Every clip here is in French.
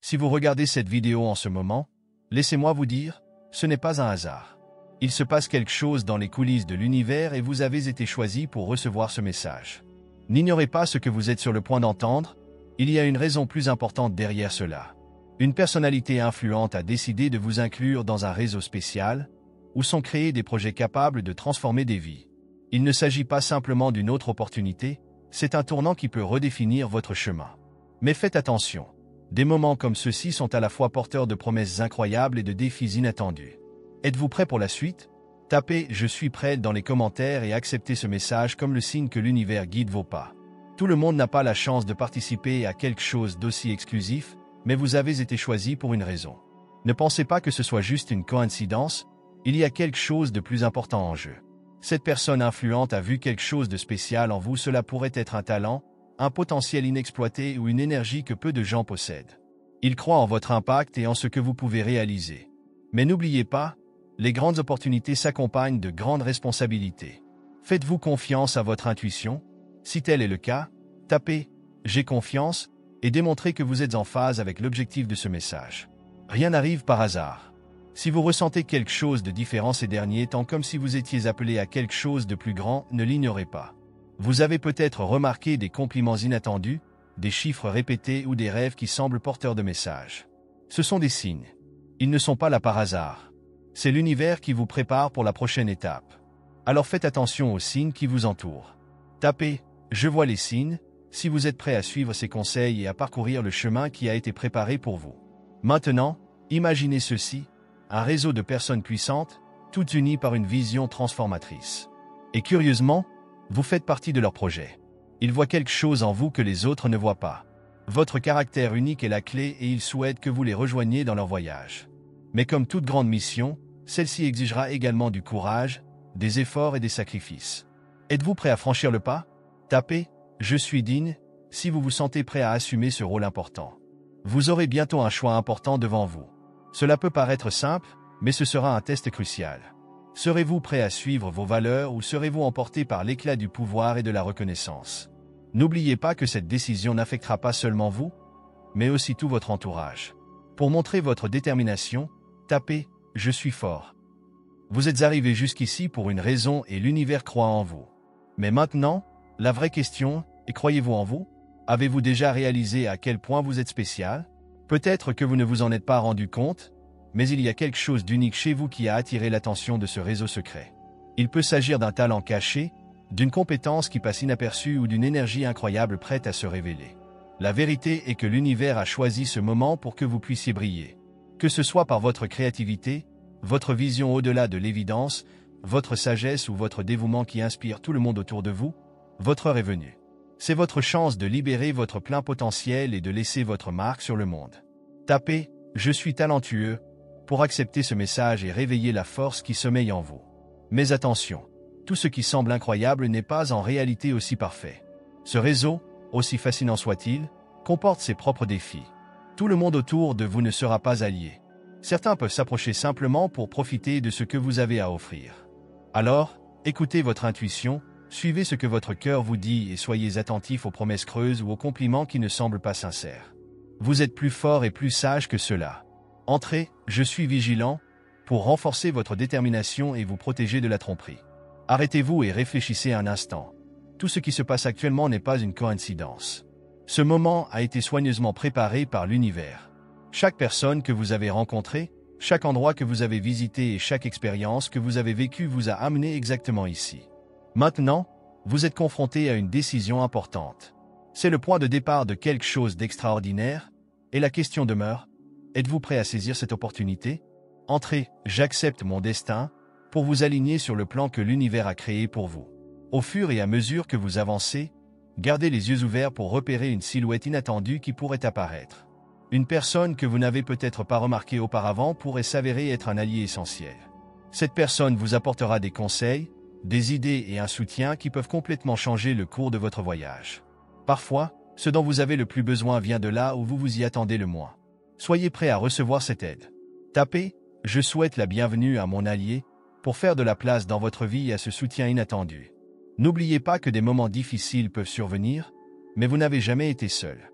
Si vous regardez cette vidéo en ce moment, laissez-moi vous dire, ce n'est pas un hasard. Il se passe quelque chose dans les coulisses de l'univers et vous avez été choisi pour recevoir ce message. N'ignorez pas ce que vous êtes sur le point d'entendre, il y a une raison plus importante derrière cela. Une personnalité influente a décidé de vous inclure dans un réseau spécial, où sont créés des projets capables de transformer des vies. Il ne s'agit pas simplement d'une autre opportunité, c'est un tournant qui peut redéfinir votre chemin. Mais faites attention, des moments comme ceux-ci sont à la fois porteurs de promesses incroyables et de défis inattendus. Êtes-vous prêt pour la suite? Tapez « Je suis prêt » dans les commentaires et acceptez ce message comme le signe que l'univers guide vos pas. Tout le monde n'a pas la chance de participer à quelque chose d'aussi exclusif, mais vous avez été choisi pour une raison. Ne pensez pas que ce soit juste une coïncidence, il y a quelque chose de plus important en jeu. Cette personne influente a vu quelque chose de spécial en vous, cela pourrait être un talent, un potentiel inexploité ou une énergie que peu de gens possèdent. Il croit en votre impact et en ce que vous pouvez réaliser. Mais n'oubliez pas, les grandes opportunités s'accompagnent de grandes responsabilités. Faites-vous confiance à votre intuition? Si tel est le cas, tapez « J'ai confiance » et démontrez que vous êtes en phase avec l'objectif de ce message. Rien n'arrive par hasard. Si vous ressentez quelque chose de différent ces derniers temps, comme si vous étiez appelé à quelque chose de plus grand, ne l'ignorez pas. Vous avez peut-être remarqué des compliments inattendus, des chiffres répétés ou des rêves qui semblent porteurs de messages. Ce sont des signes. Ils ne sont pas là par hasard. C'est l'univers qui vous prépare pour la prochaine étape. Alors faites attention aux signes qui vous entourent. Tapez « Je vois les signes » si vous êtes prêt à suivre ces conseils et à parcourir le chemin qui a été préparé pour vous. Maintenant, imaginez ceci, un réseau de personnes puissantes, toutes unies par une vision transformatrice. Et curieusement, vous faites partie de leur projet. Ils voient quelque chose en vous que les autres ne voient pas. Votre caractère unique est la clé et ils souhaitent que vous les rejoigniez dans leur voyage. Mais comme toute grande mission, celle-ci exigera également du courage, des efforts et des sacrifices. Êtes-vous prêt à franchir le pas? Tapez « Je suis digne » si vous vous sentez prêt à assumer ce rôle important. Vous aurez bientôt un choix important devant vous. Cela peut paraître simple, mais ce sera un test crucial. Serez-vous prêt à suivre vos valeurs ou serez-vous emporté par l'éclat du pouvoir et de la reconnaissance? N'oubliez pas que cette décision n'affectera pas seulement vous, mais aussi tout votre entourage. Pour montrer votre détermination, tapez « Je suis fort ». Vous êtes arrivé jusqu'ici pour une raison et l'univers croit en vous. Mais maintenant, la vraie question est, croyez-vous en vous? Avez-vous déjà réalisé à quel point vous êtes spécial? Peut-être que vous ne vous en êtes pas rendu compte, mais il y a quelque chose d'unique chez vous qui a attiré l'attention de ce réseau secret. Il peut s'agir d'un talent caché, d'une compétence qui passe inaperçue ou d'une énergie incroyable prête à se révéler. La vérité est que l'univers a choisi ce moment pour que vous puissiez briller. Que ce soit par votre créativité, votre vision au-delà de l'évidence, votre sagesse ou votre dévouement qui inspire tout le monde autour de vous, votre heure est venue. C'est votre chance de libérer votre plein potentiel et de laisser votre marque sur le monde. Tapez « Je suis talentueux » pour accepter ce message et réveiller la force qui sommeille en vous. Mais attention, tout ce qui semble incroyable n'est pas en réalité aussi parfait. Ce réseau, aussi fascinant soit-il, comporte ses propres défis. Tout le monde autour de vous ne sera pas allié. Certains peuvent s'approcher simplement pour profiter de ce que vous avez à offrir. Alors, écoutez votre intuition, suivez ce que votre cœur vous dit et soyez attentifs aux promesses creuses ou aux compliments qui ne semblent pas sincères. Vous êtes plus fort et plus sage que cela. Entrez, je suis vigilant, pour renforcer votre détermination et vous protéger de la tromperie. Arrêtez-vous et réfléchissez un instant. Tout ce qui se passe actuellement n'est pas une coïncidence. Ce moment a été soigneusement préparé par l'univers. Chaque personne que vous avez rencontrée, chaque endroit que vous avez visité et chaque expérience que vous avez vécue vous a amené exactement ici. Maintenant, vous êtes confronté à une décision importante. C'est le point de départ de quelque chose d'extraordinaire, et la question demeure, êtes-vous prêt à saisir cette opportunité? Entrez, j'accepte mon destin, pour vous aligner sur le plan que l'univers a créé pour vous. Au fur et à mesure que vous avancez, gardez les yeux ouverts pour repérer une silhouette inattendue qui pourrait apparaître. Une personne que vous n'avez peut-être pas remarquée auparavant pourrait s'avérer être un allié essentiel. Cette personne vous apportera des conseils, des idées et un soutien qui peuvent complètement changer le cours de votre voyage. Parfois, ce dont vous avez le plus besoin vient de là où vous vous y attendez le moins. Soyez prêt à recevoir cette aide. Tapez « Je souhaite la bienvenue à mon allié » pour faire de la place dans votre vie à ce soutien inattendu. N'oubliez pas que des moments difficiles peuvent survenir, mais vous n'avez jamais été seul.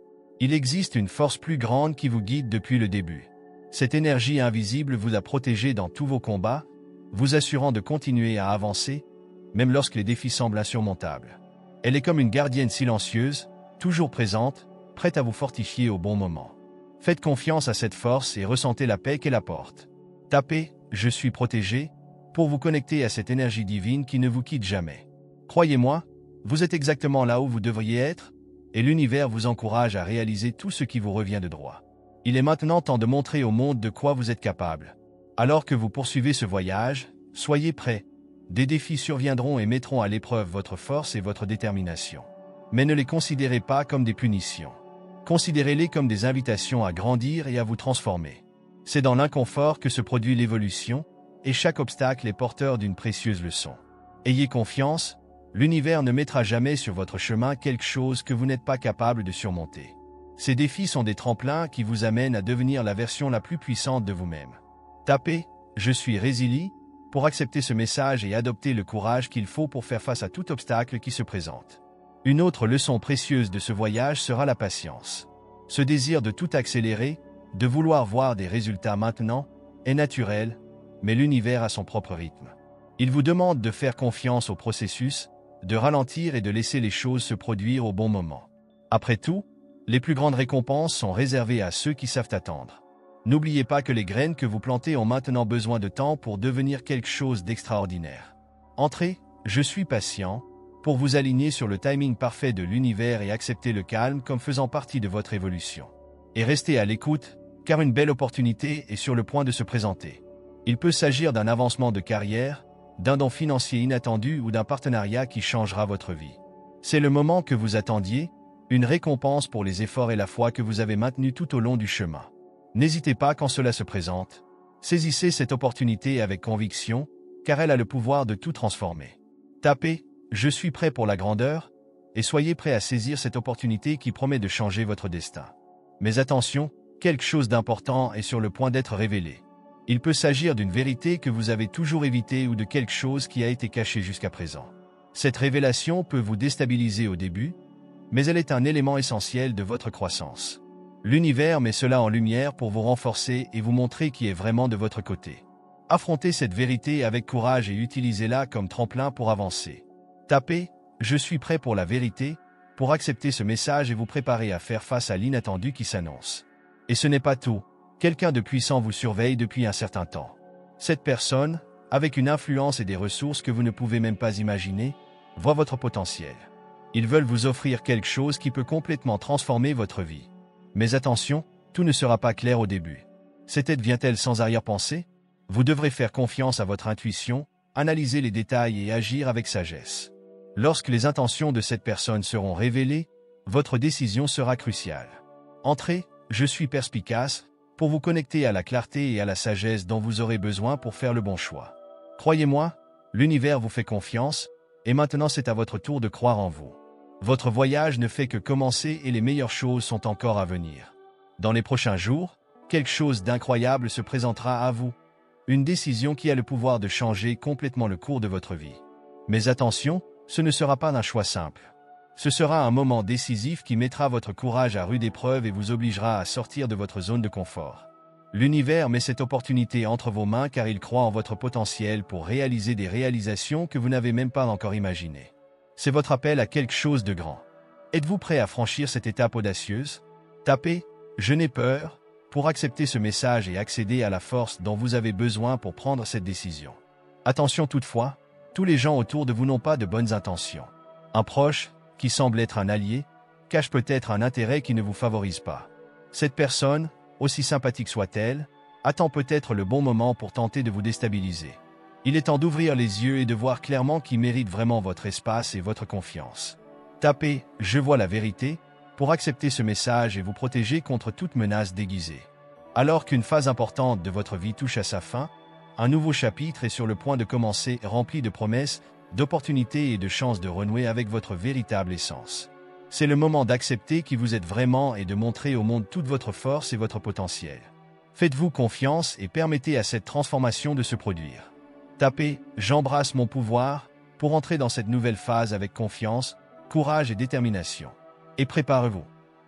Il existe une force plus grande qui vous guide depuis le début. Cette énergie invisible vous a protégé dans tous vos combats, vous assurant de continuer à avancer, même lorsque les défis semblent insurmontables. Elle est comme une gardienne silencieuse, toujours présente, prête à vous fortifier au bon moment. Faites confiance à cette force et ressentez la paix qu'elle apporte. Tapez « Je suis protégé » pour vous connecter à cette énergie divine qui ne vous quitte jamais. Croyez-moi, vous êtes exactement là où vous devriez être, et l'univers vous encourage à réaliser tout ce qui vous revient de droit. Il est maintenant temps de montrer au monde de quoi vous êtes capable. Alors que vous poursuivez ce voyage, soyez prêts. Des défis surviendront et mettront à l'épreuve votre force et votre détermination. Mais ne les considérez pas comme des punitions. Considérez-les comme des invitations à grandir et à vous transformer. C'est dans l'inconfort que se produit l'évolution, et chaque obstacle est porteur d'une précieuse leçon. Ayez confiance, l'univers ne mettra jamais sur votre chemin quelque chose que vous n'êtes pas capable de surmonter. Ces défis sont des tremplins qui vous amènent à devenir la version la plus puissante de vous-même. Tapez « Je suis résilient » pour accepter ce message et adopter le courage qu'il faut pour faire face à tout obstacle qui se présente. Une autre leçon précieuse de ce voyage sera la patience. Ce désir de tout accélérer, de vouloir voir des résultats maintenant, est naturel, mais l'univers a son propre rythme. Il vous demande de faire confiance au processus, de ralentir et de laisser les choses se produire au bon moment. Après tout, les plus grandes récompenses sont réservées à ceux qui savent attendre. N'oubliez pas que les graines que vous plantez ont maintenant besoin de temps pour devenir quelque chose d'extraordinaire. Entrez, je suis patient, pour vous aligner sur le timing parfait de l'univers et accepter le calme comme faisant partie de votre évolution. Et restez à l'écoute, car une belle opportunité est sur le point de se présenter. Il peut s'agir d'un avancement de carrière, d'un don financier inattendu ou d'un partenariat qui changera votre vie. C'est le moment que vous attendiez, une récompense pour les efforts et la foi que vous avez maintenus tout au long du chemin. N'hésitez pas quand cela se présente. Saisissez cette opportunité avec conviction, car elle a le pouvoir de tout transformer. Tapez « Je suis prêt pour la grandeur » et soyez prêt à saisir cette opportunité qui promet de changer votre destin. Mais attention, quelque chose d'important est sur le point d'être révélé. Il peut s'agir d'une vérité que vous avez toujours évitée ou de quelque chose qui a été caché jusqu'à présent. Cette révélation peut vous déstabiliser au début, mais elle est un élément essentiel de votre croissance. L'univers met cela en lumière pour vous renforcer et vous montrer qui est vraiment de votre côté. Affrontez cette vérité avec courage et utilisez-la comme tremplin pour avancer. Tapez « Je suis prêt pour la vérité » pour accepter ce message et vous préparer à faire face à l'inattendu qui s'annonce. Et ce n'est pas tout. Quelqu'un de puissant vous surveille depuis un certain temps. Cette personne, avec une influence et des ressources que vous ne pouvez même pas imaginer, voit votre potentiel. Ils veulent vous offrir quelque chose qui peut complètement transformer votre vie. Mais attention, tout ne sera pas clair au début. Cette aide vient-elle sans arrière-pensée? Vous devrez faire confiance à votre intuition, analyser les détails et agir avec sagesse. Lorsque les intentions de cette personne seront révélées, votre décision sera cruciale. Entrez, je suis perspicace, pour vous connecter à la clarté et à la sagesse dont vous aurez besoin pour faire le bon choix. Croyez-moi, l'univers vous fait confiance, et maintenant c'est à votre tour de croire en vous. Votre voyage ne fait que commencer et les meilleures choses sont encore à venir. Dans les prochains jours, quelque chose d'incroyable se présentera à vous. Une décision qui a le pouvoir de changer complètement le cours de votre vie. Mais attention, ce ne sera pas un choix simple. Ce sera un moment décisif qui mettra votre courage à rude épreuve et vous obligera à sortir de votre zone de confort. L'univers met cette opportunité entre vos mains car il croit en votre potentiel pour réaliser des réalisations que vous n'avez même pas encore imaginées. C'est votre appel à quelque chose de grand. Êtes-vous prêt à franchir cette étape audacieuse? Tapez « Je n'ai peur » pour accepter ce message et accéder à la force dont vous avez besoin pour prendre cette décision. Attention toutefois, tous les gens autour de vous n'ont pas de bonnes intentions. Un proche, qui semble être un allié, cache peut-être un intérêt qui ne vous favorise pas. Cette personne, aussi sympathique soit-elle, attend peut-être le bon moment pour tenter de vous déstabiliser. Il est temps d'ouvrir les yeux et de voir clairement qui mérite vraiment votre espace et votre confiance. Tapez « Je vois la vérité » pour accepter ce message et vous protéger contre toute menace déguisée. Alors qu'une phase importante de votre vie touche à sa fin, un nouveau chapitre est sur le point de commencer rempli de promesses, d'opportunités et de chances de renouer avec votre véritable essence. C'est le moment d'accepter qui vous êtes vraiment et de montrer au monde toute votre force et votre potentiel. Faites-vous confiance et permettez à cette transformation de se produire. Tapez « J'embrasse mon pouvoir » pour entrer dans cette nouvelle phase avec confiance, courage et détermination. Et préparez-vous.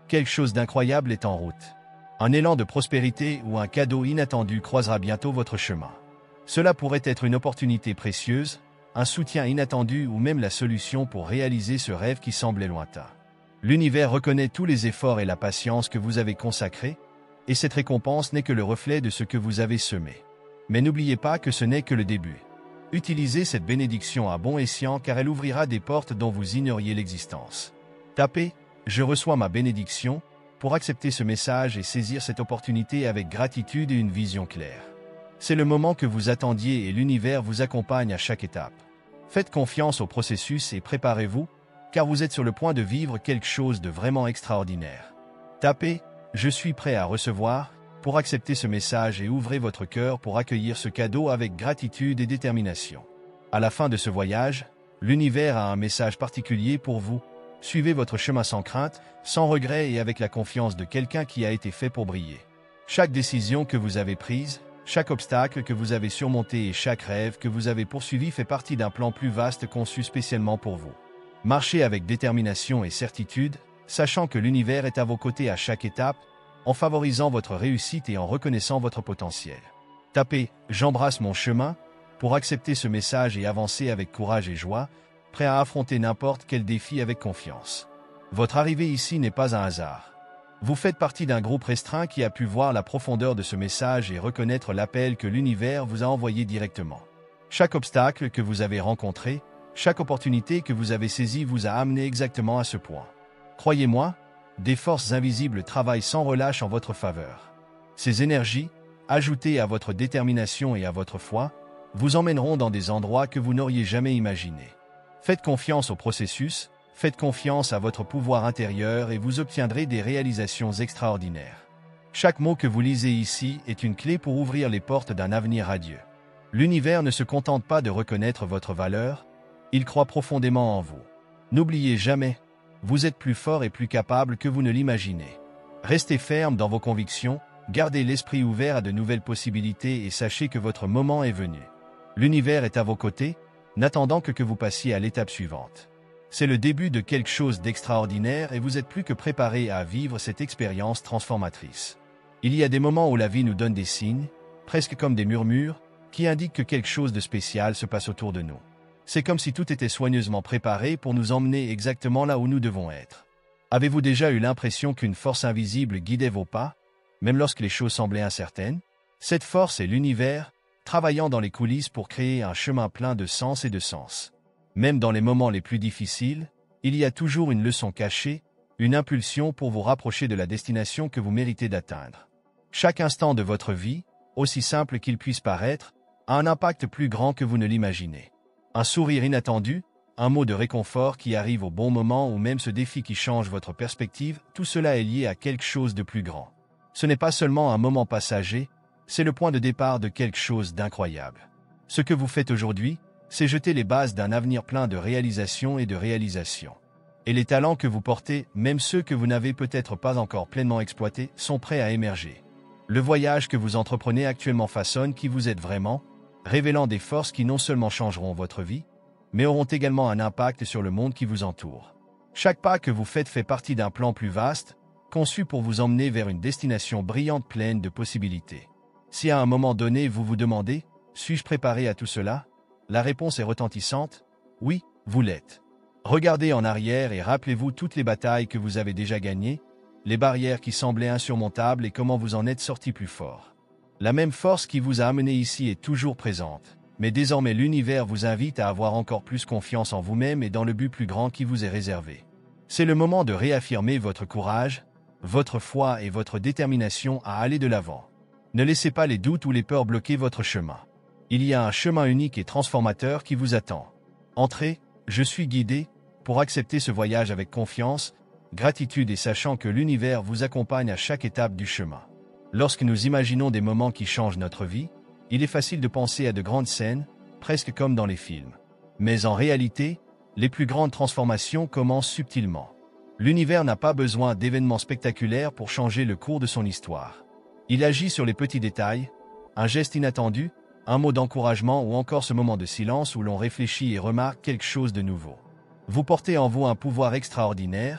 Quelque chose d'incroyable est en route. Un élan de prospérité ou un cadeau inattendu croisera bientôt votre chemin. Cela pourrait être une opportunité précieuse, un soutien inattendu ou même la solution pour réaliser ce rêve qui semblait lointain. L'univers reconnaît tous les efforts et la patience que vous avez consacrés, et cette récompense n'est que le reflet de ce que vous avez semé. Mais n'oubliez pas que ce n'est que le début. Utilisez cette bénédiction à bon escient car elle ouvrira des portes dont vous ignoriez l'existence. Tapez « Je reçois ma bénédiction » pour accepter ce message et saisir cette opportunité avec gratitude et une vision claire. C'est le moment que vous attendiez et l'univers vous accompagne à chaque étape. Faites confiance au processus et préparez-vous, car vous êtes sur le point de vivre quelque chose de vraiment extraordinaire. Tapez « Je suis prêt à recevoir » pour accepter ce message et ouvrez votre cœur pour accueillir ce cadeau avec gratitude et détermination. À la fin de ce voyage, l'univers a un message particulier pour vous. Suivez votre chemin sans crainte, sans regret et avec la confiance de quelqu'un qui a été fait pour briller. Chaque décision que vous avez prise, chaque obstacle que vous avez surmonté et chaque rêve que vous avez poursuivi fait partie d'un plan plus vaste conçu spécialement pour vous. Marchez avec détermination et certitude, sachant que l'univers est à vos côtés à chaque étape, en favorisant votre réussite et en reconnaissant votre potentiel. Tapez « J'embrasse mon chemin » pour accepter ce message et avancer avec courage et joie, prêt à affronter n'importe quel défi avec confiance. Votre arrivée ici n'est pas un hasard. Vous faites partie d'un groupe restreint qui a pu voir la profondeur de ce message et reconnaître l'appel que l'univers vous a envoyé directement. Chaque obstacle que vous avez rencontré, chaque opportunité que vous avez saisie vous a amené exactement à ce point. Croyez-moi, des forces invisibles travaillent sans relâche en votre faveur. Ces énergies, ajoutées à votre détermination et à votre foi, vous emmèneront dans des endroits que vous n'auriez jamais imaginés. Faites confiance au processus, faites confiance à votre pouvoir intérieur et vous obtiendrez des réalisations extraordinaires. Chaque mot que vous lisez ici est une clé pour ouvrir les portes d'un avenir radieux. L'univers ne se contente pas de reconnaître votre valeur, il croit profondément en vous. N'oubliez jamais, vous êtes plus fort et plus capable que vous ne l'imaginez. Restez ferme dans vos convictions, gardez l'esprit ouvert à de nouvelles possibilités et sachez que votre moment est venu. L'univers est à vos côtés, n'attendant que vous passiez à l'étape suivante. C'est le début de quelque chose d'extraordinaire et vous êtes plus que préparé à vivre cette expérience transformatrice. Il y a des moments où la vie nous donne des signes, presque comme des murmures, qui indiquent que quelque chose de spécial se passe autour de nous. C'est comme si tout était soigneusement préparé pour nous emmener exactement là où nous devons être. Avez-vous déjà eu l'impression qu'une force invisible guidait vos pas, même lorsque les choses semblaient incertaines? Cette force est l'univers, travaillant dans les coulisses pour créer un chemin plein de sens et de sens. Même dans les moments les plus difficiles, il y a toujours une leçon cachée, une impulsion pour vous rapprocher de la destination que vous méritez d'atteindre. Chaque instant de votre vie, aussi simple qu'il puisse paraître, a un impact plus grand que vous ne l'imaginez. Un sourire inattendu, un mot de réconfort qui arrive au bon moment ou même ce défi qui change votre perspective, tout cela est lié à quelque chose de plus grand. Ce n'est pas seulement un moment passager, c'est le point de départ de quelque chose d'incroyable. Ce que vous faites aujourd'hui, c'est jeter les bases d'un avenir plein de réalisations et de réalisations. Et les talents que vous portez, même ceux que vous n'avez peut-être pas encore pleinement exploités, sont prêts à émerger. Le voyage que vous entreprenez actuellement façonne qui vous êtes vraiment, révélant des forces qui non seulement changeront votre vie, mais auront également un impact sur le monde qui vous entoure. Chaque pas que vous faites fait partie d'un plan plus vaste, conçu pour vous emmener vers une destination brillante pleine de possibilités. Si à un moment donné vous vous demandez « Suis-je préparé à tout cela ?» La réponse est retentissante « Oui, vous l'êtes ». Regardez en arrière et rappelez-vous toutes les batailles que vous avez déjà gagnées, les barrières qui semblaient insurmontables et comment vous en êtes sorti plus fort. La même force qui vous a amené ici est toujours présente, mais désormais l'univers vous invite à avoir encore plus confiance en vous-même et dans le but plus grand qui vous est réservé. C'est le moment de réaffirmer votre courage, votre foi et votre détermination à aller de l'avant. Ne laissez pas les doutes ou les peurs bloquer votre chemin. Il y a un chemin unique et transformateur qui vous attend. Entrez, je suis guidé, pour accepter ce voyage avec confiance, gratitude et sachant que l'univers vous accompagne à chaque étape du chemin. Lorsque nous imaginons des moments qui changent notre vie, il est facile de penser à de grandes scènes, presque comme dans les films. Mais en réalité, les plus grandes transformations commencent subtilement. L'univers n'a pas besoin d'événements spectaculaires pour changer le cours de son histoire. Il agit sur les petits détails, un geste inattendu, un mot d'encouragement ou encore ce moment de silence où l'on réfléchit et remarque quelque chose de nouveau. Vous portez en vous un pouvoir extraordinaire,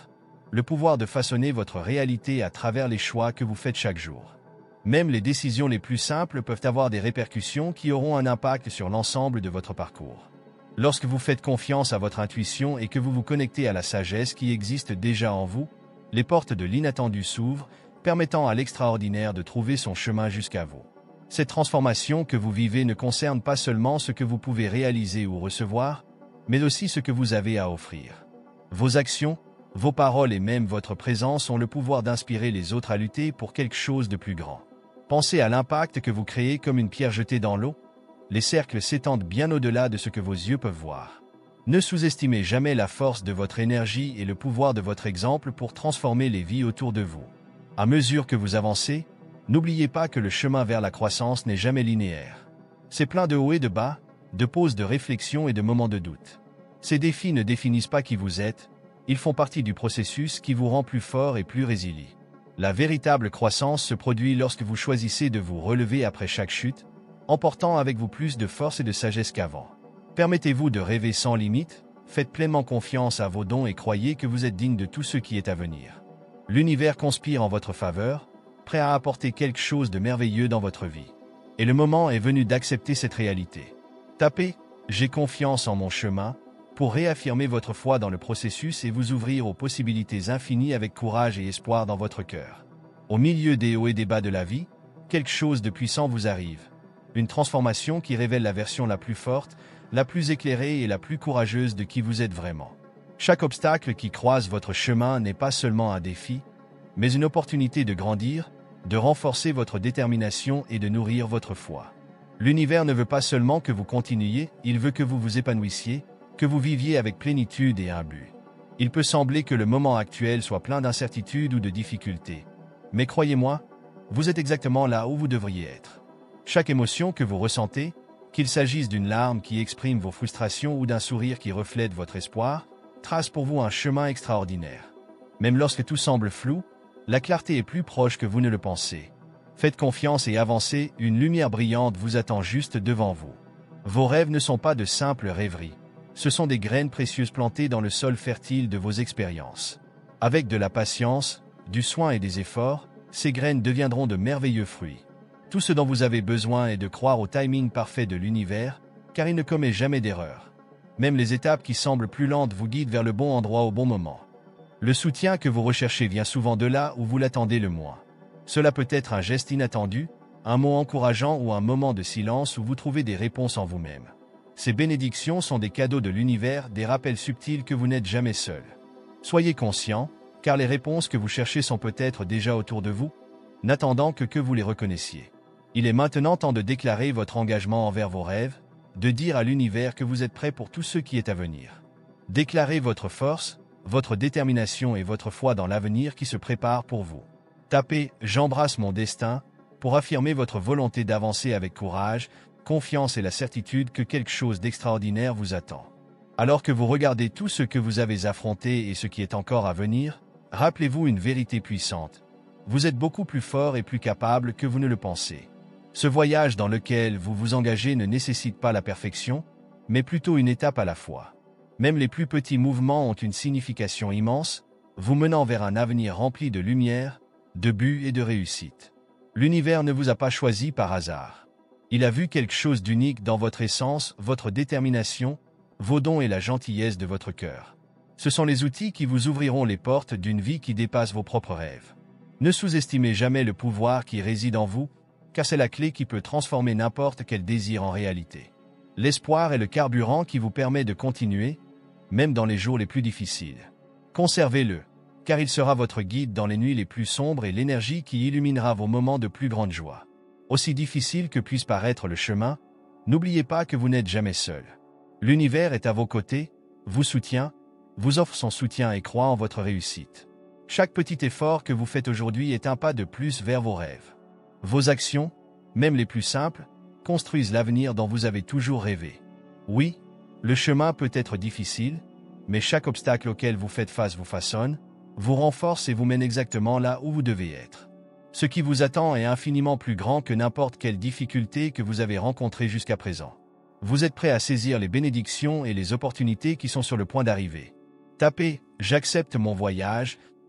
le pouvoir de façonner votre réalité à travers les choix que vous faites chaque jour. Même les décisions les plus simples peuvent avoir des répercussions qui auront un impact sur l'ensemble de votre parcours. Lorsque vous faites confiance à votre intuition et que vous vous connectez à la sagesse qui existe déjà en vous, les portes de l'inattendu s'ouvrent, permettant à l'extraordinaire de trouver son chemin jusqu'à vous. Cette transformation que vous vivez ne concerne pas seulement ce que vous pouvez réaliser ou recevoir, mais aussi ce que vous avez à offrir. Vos actions, vos paroles et même votre présence ont le pouvoir d'inspirer les autres à lutter pour quelque chose de plus grand. Pensez à l'impact que vous créez comme une pierre jetée dans l'eau. Les cercles s'étendent bien au-delà de ce que vos yeux peuvent voir. Ne sous-estimez jamais la force de votre énergie et le pouvoir de votre exemple pour transformer les vies autour de vous. À mesure que vous avancez, n'oubliez pas que le chemin vers la croissance n'est jamais linéaire. C'est plein de hauts et de bas, de pauses de réflexion et de moments de doute. Ces défis ne définissent pas qui vous êtes, ils font partie du processus qui vous rend plus fort et plus résilient. La véritable croissance se produit lorsque vous choisissez de vous relever après chaque chute, emportant avec vous plus de force et de sagesse qu'avant. Permettez-vous de rêver sans limite, faites pleinement confiance à vos dons et croyez que vous êtes digne de tout ce qui est à venir. L'univers conspire en votre faveur, prêt à apporter quelque chose de merveilleux dans votre vie. Et le moment est venu d'accepter cette réalité. Tapez « J'ai confiance en mon chemin » pour réaffirmer votre foi dans le processus et vous ouvrir aux possibilités infinies avec courage et espoir dans votre cœur. Au milieu des hauts et des bas de la vie, quelque chose de puissant vous arrive. Une transformation qui révèle la version la plus forte, la plus éclairée et la plus courageuse de qui vous êtes vraiment. Chaque obstacle qui croise votre chemin n'est pas seulement un défi, mais une opportunité de grandir, de renforcer votre détermination et de nourrir votre foi. L'univers ne veut pas seulement que vous continuiez, il veut que vous vous épanouissiez, que vous viviez avec plénitude et un but. Il peut sembler que le moment actuel soit plein d'incertitudes ou de difficultés. Mais croyez-moi, vous êtes exactement là où vous devriez être. Chaque émotion que vous ressentez, qu'il s'agisse d'une larme qui exprime vos frustrations ou d'un sourire qui reflète votre espoir, trace pour vous un chemin extraordinaire. Même lorsque tout semble flou, la clarté est plus proche que vous ne le pensez. Faites confiance et avancez, une lumière brillante vous attend juste devant vous. Vos rêves ne sont pas de simples rêveries. Ce sont des graines précieuses plantées dans le sol fertile de vos expériences. Avec de la patience, du soin et des efforts, ces graines deviendront de merveilleux fruits. Tout ce dont vous avez besoin est de croire au timing parfait de l'univers, car il ne commet jamais d'erreur. Même les étapes qui semblent plus lentes vous guident vers le bon endroit au bon moment. Le soutien que vous recherchez vient souvent de là où vous l'attendez le moins. Cela peut être un geste inattendu, un mot encourageant ou un moment de silence où vous trouvez des réponses en vous-même. Ces bénédictions sont des cadeaux de l'univers, des rappels subtils que vous n'êtes jamais seul. Soyez conscient, car les réponses que vous cherchez sont peut-être déjà autour de vous, n'attendant que vous les reconnaissiez. Il est maintenant temps de déclarer votre engagement envers vos rêves, de dire à l'univers que vous êtes prêt pour tout ce qui est à venir. Déclarez votre force, votre détermination et votre foi dans l'avenir qui se prépare pour vous. Tapez « J'embrasse mon destin » pour affirmer votre volonté d'avancer avec courage, confiance et la certitude que quelque chose d'extraordinaire vous attend. Alors que vous regardez tout ce que vous avez affronté et ce qui est encore à venir, rappelez-vous une vérité puissante. Vous êtes beaucoup plus fort et plus capable que vous ne le pensez. Ce voyage dans lequel vous vous engagez ne nécessite pas la perfection, mais plutôt une étape à la fois. Même les plus petits mouvements ont une signification immense, vous menant vers un avenir rempli de lumière, de buts et de réussite. L'univers ne vous a pas choisi par hasard. Il a vu quelque chose d'unique dans votre essence, votre détermination, vos dons et la gentillesse de votre cœur. Ce sont les outils qui vous ouvriront les portes d'une vie qui dépasse vos propres rêves. Ne sous-estimez jamais le pouvoir qui réside en vous, car c'est la clé qui peut transformer n'importe quel désir en réalité. L'espoir est le carburant qui vous permet de continuer, même dans les jours les plus difficiles. Conservez-le, car il sera votre guide dans les nuits les plus sombres et l'énergie qui illuminera vos moments de plus grande joie. Aussi difficile que puisse paraître le chemin, n'oubliez pas que vous n'êtes jamais seul. L'univers est à vos côtés, vous soutient, vous offre son soutien et croit en votre réussite. Chaque petit effort que vous faites aujourd'hui est un pas de plus vers vos rêves. Vos actions, même les plus simples, construisent l'avenir dont vous avez toujours rêvé. Oui, le chemin peut être difficile, mais chaque obstacle auquel vous faites face vous façonne, vous renforce et vous mène exactement là où vous devez être. Ce qui vous attend est infiniment plus grand que n'importe quelle difficulté que vous avez rencontrée jusqu'à présent. Vous êtes prêt à saisir les bénédictions et les opportunités qui sont sur le point d'arriver. Tapez « J'accepte mon voyage »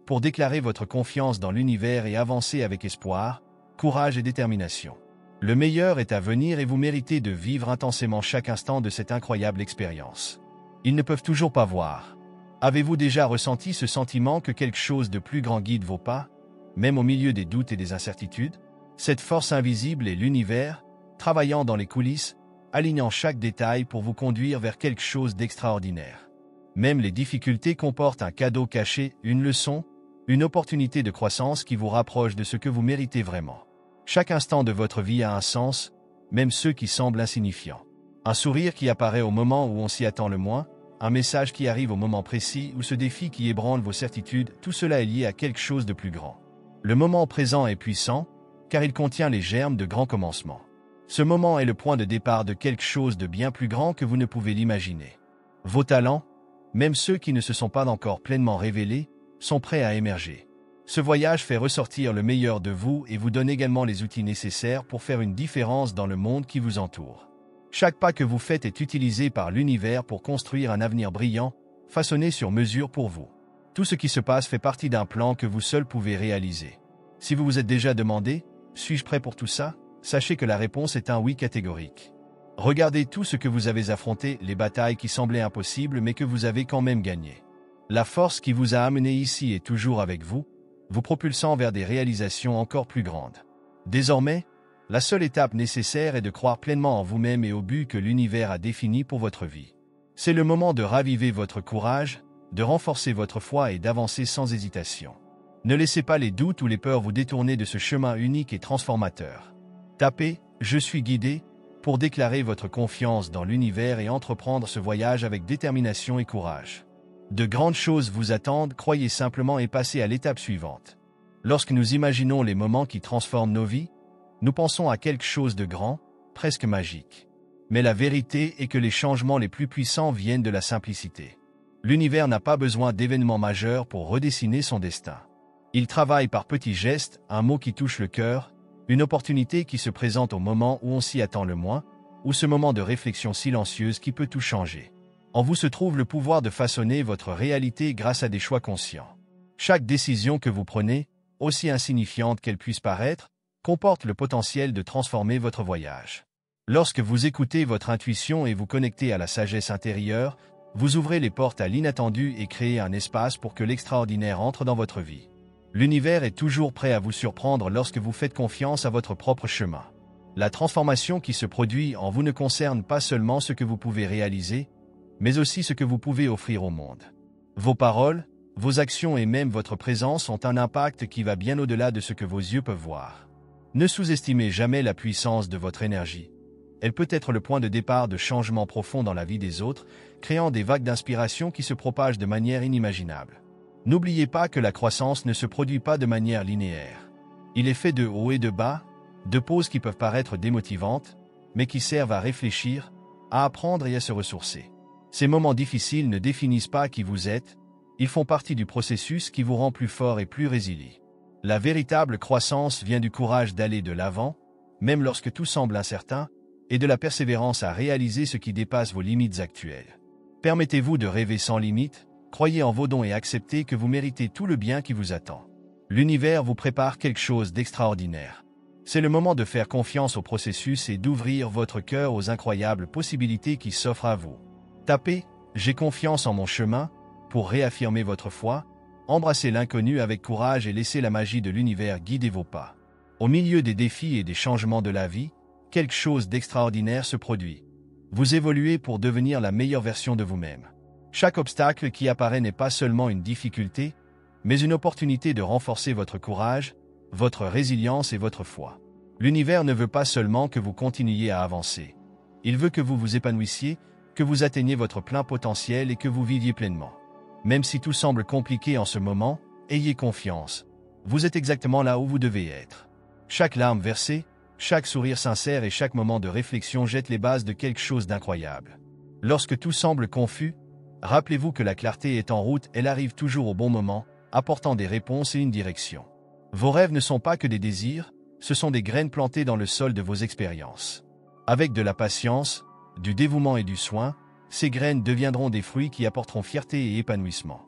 pour déclarer votre confiance dans l'univers et avancer avec espoir, courage et détermination. Le meilleur est à venir et vous méritez de vivre intensément chaque instant de cette incroyable expérience. Ils ne peuvent toujours pas voir. Avez-vous déjà ressenti ce sentiment que quelque chose de plus grand guide vos pas, même au milieu des doutes et des incertitudes? Cette force invisible est l'univers, travaillant dans les coulisses, alignant chaque détail pour vous conduire vers quelque chose d'extraordinaire. Même les difficultés comportent un cadeau caché, une leçon, une opportunité de croissance qui vous rapproche de ce que vous méritez vraiment. Chaque instant de votre vie a un sens, même ceux qui semblent insignifiants. Un sourire qui apparaît au moment où on s'y attend le moins, un message qui arrive au moment précis ou ce défi qui ébranle vos certitudes, tout cela est lié à quelque chose de plus grand. Le moment présent est puissant, car il contient les germes de grands commencements. Ce moment est le point de départ de quelque chose de bien plus grand que vous ne pouvez l'imaginer. Vos talents, même ceux qui ne se sont pas encore pleinement révélés, sont prêts à émerger. Ce voyage fait ressortir le meilleur de vous et vous donne également les outils nécessaires pour faire une différence dans le monde qui vous entoure. Chaque pas que vous faites est utilisé par l'univers pour construire un avenir brillant, façonné sur mesure pour vous. Tout ce qui se passe fait partie d'un plan que vous seul pouvez réaliser. Si vous vous êtes déjà demandé « Suis-je prêt pour tout ça ?», sachez que la réponse est un oui catégorique. Regardez tout ce que vous avez affronté, les batailles qui semblaient impossibles mais que vous avez quand même gagnées. La force qui vous a amené ici est toujours avec vous, vous propulsant vers des réalisations encore plus grandes. Désormais, la seule étape nécessaire est de croire pleinement en vous-même et au but que l'univers a défini pour votre vie. C'est le moment de raviver votre courage, de renforcer votre foi et d'avancer sans hésitation. Ne laissez pas les doutes ou les peurs vous détourner de ce chemin unique et transformateur. Tapez « Je suis guidé » pour déclarer votre confiance dans l'univers et entreprendre ce voyage avec détermination et courage. De grandes choses vous attendent, croyez simplement et passez à l'étape suivante. Lorsque nous imaginons les moments qui transforment nos vies, nous pensons à quelque chose de grand, presque magique. Mais la vérité est que les changements les plus puissants viennent de la simplicité. L'univers n'a pas besoin d'événements majeurs pour redessiner son destin. Il travaille par petits gestes, un mot qui touche le cœur, une opportunité qui se présente au moment où on s'y attend le moins, ou ce moment de réflexion silencieuse qui peut tout changer. En vous se trouve le pouvoir de façonner votre réalité grâce à des choix conscients. Chaque décision que vous prenez, aussi insignifiante qu'elle puisse paraître, comporte le potentiel de transformer votre voyage. Lorsque vous écoutez votre intuition et vous connectez à la sagesse intérieure, vous ouvrez les portes à l'inattendu et créez un espace pour que l'extraordinaire entre dans votre vie. L'univers est toujours prêt à vous surprendre lorsque vous faites confiance à votre propre chemin. La transformation qui se produit en vous ne concerne pas seulement ce que vous pouvez réaliser, mais aussi ce que vous pouvez offrir au monde. Vos paroles, vos actions et même votre présence ont un impact qui va bien au-delà de ce que vos yeux peuvent voir. Ne sous-estimez jamais la puissance de votre énergie. Elle peut être le point de départ de changements profonds dans la vie des autres, créant des vagues d'inspiration qui se propagent de manière inimaginable. N'oubliez pas que la croissance ne se produit pas de manière linéaire. Il est fait de hauts et de bas, de pauses qui peuvent paraître démotivantes, mais qui servent à réfléchir, à apprendre et à se ressourcer. Ces moments difficiles ne définissent pas qui vous êtes, ils font partie du processus qui vous rend plus fort et plus résilient. La véritable croissance vient du courage d'aller de l'avant, même lorsque tout semble incertain, et de la persévérance à réaliser ce qui dépasse vos limites actuelles. Permettez-vous de rêver sans limite, croyez en vos dons et acceptez que vous méritez tout le bien qui vous attend. L'univers vous prépare quelque chose d'extraordinaire. C'est le moment de faire confiance au processus et d'ouvrir votre cœur aux incroyables possibilités qui s'offrent à vous. Tapez « J'ai confiance en mon chemin » pour réaffirmer votre foi, embrassez l'inconnu avec courage et laissez la magie de l'univers guider vos pas. Au milieu des défis et des changements de la vie, quelque chose d'extraordinaire se produit. Vous évoluez pour devenir la meilleure version de vous-même. Chaque obstacle qui apparaît n'est pas seulement une difficulté, mais une opportunité de renforcer votre courage, votre résilience et votre foi. L'univers ne veut pas seulement que vous continuiez à avancer. Il veut que vous vous épanouissiez, que vous atteigniez votre plein potentiel et que vous viviez pleinement. Même si tout semble compliqué en ce moment, ayez confiance. Vous êtes exactement là où vous devez être. Chaque larme versée, chaque sourire sincère et chaque moment de réflexion jette les bases de quelque chose d'incroyable. Lorsque tout semble confus, rappelez-vous que la clarté est en route, elle arrive toujours au bon moment, apportant des réponses et une direction. Vos rêves ne sont pas que des désirs, ce sont des graines plantées dans le sol de vos expériences. Avec de la patience, du dévouement et du soin, ces graines deviendront des fruits qui apporteront fierté et épanouissement.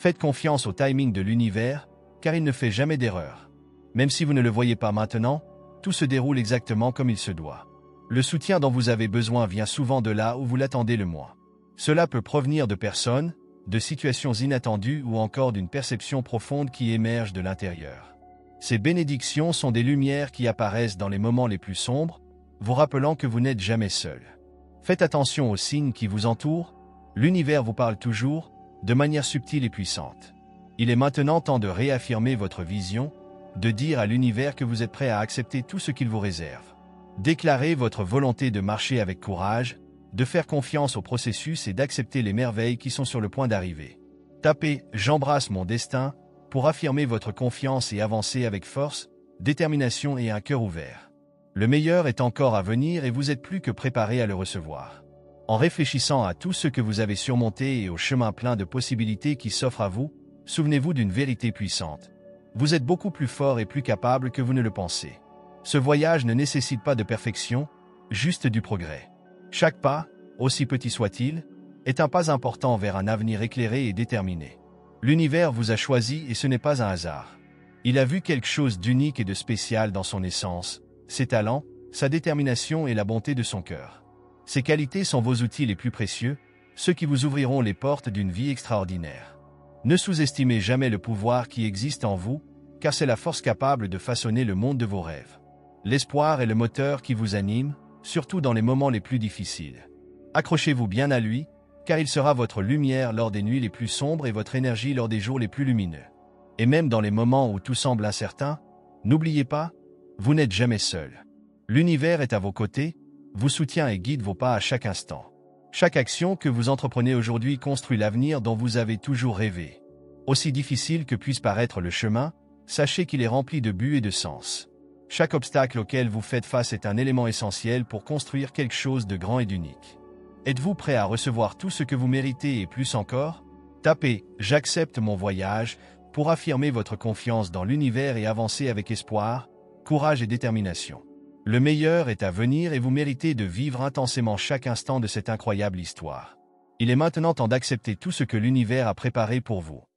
Faites confiance au timing de l'univers, car il ne fait jamais d'erreur. Même si vous ne le voyez pas maintenant, tout se déroule exactement comme il se doit. Le soutien dont vous avez besoin vient souvent de là où vous l'attendez le moins. Cela peut provenir de personnes, de situations inattendues ou encore d'une perception profonde qui émerge de l'intérieur. Ces bénédictions sont des lumières qui apparaissent dans les moments les plus sombres, vous rappelant que vous n'êtes jamais seul. Faites attention aux signes qui vous entourent, l'univers vous parle toujours, de manière subtile et puissante. Il est maintenant temps de réaffirmer votre vision, de dire à l'univers que vous êtes prêt à accepter tout ce qu'il vous réserve. Déclarez votre volonté de marcher avec courage, de faire confiance au processus et d'accepter les merveilles qui sont sur le point d'arriver. Tapez « J'embrasse mon destin » pour affirmer votre confiance et avancer avec force, détermination et un cœur ouvert. Le meilleur est encore à venir et vous êtes plus que préparé à le recevoir. En réfléchissant à tout ce que vous avez surmonté et au chemin plein de possibilités qui s'offrent à vous, souvenez-vous d'une vérité puissante. Vous êtes beaucoup plus fort et plus capable que vous ne le pensez. Ce voyage ne nécessite pas de perfection, juste du progrès. Chaque pas, aussi petit soit-il, est un pas important vers un avenir éclairé et déterminé. L'univers vous a choisi et ce n'est pas un hasard. Il a vu quelque chose d'unique et de spécial dans son essence, ses talents, sa détermination et la bonté de son cœur. Ces qualités sont vos outils les plus précieux, ceux qui vous ouvriront les portes d'une vie extraordinaire. Ne sous-estimez jamais le pouvoir qui existe en vous, car c'est la force capable de façonner le monde de vos rêves. L'espoir est le moteur qui vous anime, surtout dans les moments les plus difficiles. Accrochez-vous bien à lui, car il sera votre lumière lors des nuits les plus sombres et votre énergie lors des jours les plus lumineux. Et même dans les moments où tout semble incertain, n'oubliez pas, vous n'êtes jamais seul. L'univers est à vos côtés, vous soutient et guide vos pas à chaque instant. Chaque action que vous entreprenez aujourd'hui construit l'avenir dont vous avez toujours rêvé. Aussi difficile que puisse paraître le chemin, sachez qu'il est rempli de but et de sens. Chaque obstacle auquel vous faites face est un élément essentiel pour construire quelque chose de grand et d'unique. Êtes-vous prêt à recevoir tout ce que vous méritez et plus encore? Tapez « J'accepte mon voyage » pour affirmer votre confiance dans l'univers et avancer avec espoir, courage et détermination. Le meilleur est à venir et vous méritez de vivre intensément chaque instant de cette incroyable histoire. Il est maintenant temps d'accepter tout ce que l'univers a préparé pour vous.